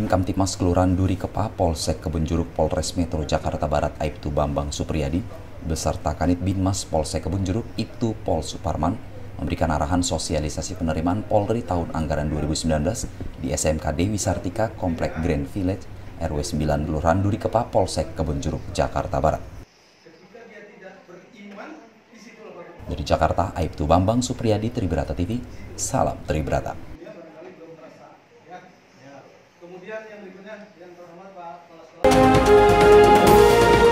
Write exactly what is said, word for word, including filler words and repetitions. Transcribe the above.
Tim Kamtipmas Kelurahan Duri Kepa Polsek Kebonjeruk Polres Metro Jakarta Barat Aibtu Bambang Supriyadi beserta Kanit Binmas Polsek Kebonjeruk Ibtu Pol Suparman memberikan arahan sosialisasi penerimaan Polri tahun anggaran dua ribu sembilan belas di S M K Dewi Sartika Komplek Grand Village R W sembilan Kelurahan Duri Kepa Polsek Kebonjeruk Jakarta Barat. Dari Jakarta, Aibtu Bambang Supriyadi, Tribrata T V, salam Tribrata. Kemudian yang berikutnya yang terhormat Pak Kepala Sekolah.